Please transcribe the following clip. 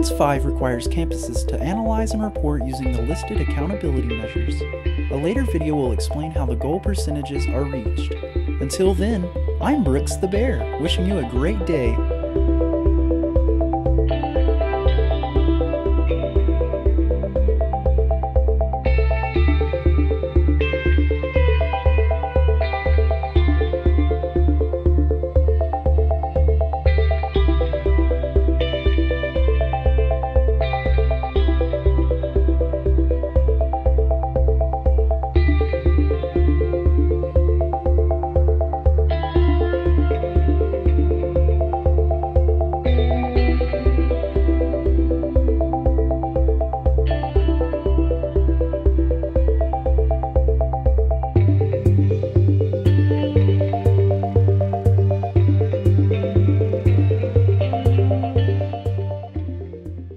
Guidance 5 requires campuses to analyze and report using the listed accountability measures. A later video will explain how the goal percentages are reached. Until then, I'm Brooks the Bear, wishing you a great day.